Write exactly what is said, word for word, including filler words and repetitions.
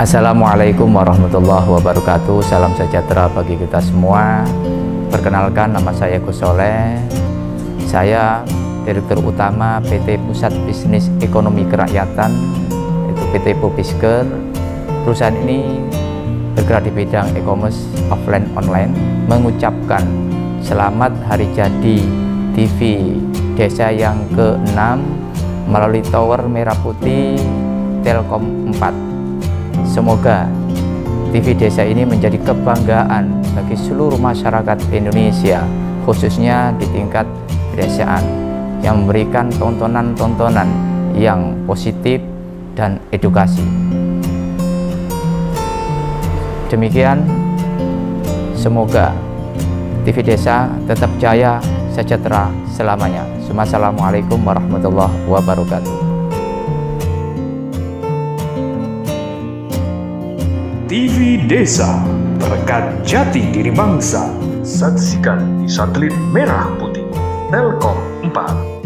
Assalamualaikum warahmatullahi wabarakatuh. Salam sejahtera bagi kita semua. Perkenalkan, nama saya Gus Soleh. Saya Direktur Utama P T Pusat Bisnis Ekonomi Kerakyatan, itu P T Pubisker. Perusahaan ini bergerak di bidang e-commerce offline online. Mengucapkan selamat hari jadi T V Desa yang keenam melalui Tower Merah Putih Telkom empat. Semoga T V Desa ini menjadi kebanggaan bagi seluruh masyarakat Indonesia, khususnya di tingkat pedesaan, yang memberikan tontonan-tontonan yang positif dan edukasi. Demikian, semoga T V Desa tetap jaya, sejahtera selamanya. Assalamualaikum warahmatullahi wabarakatuh. T V Desa, berkat jati diri bangsa. Saksikan di satelit merah putih Telkom empat.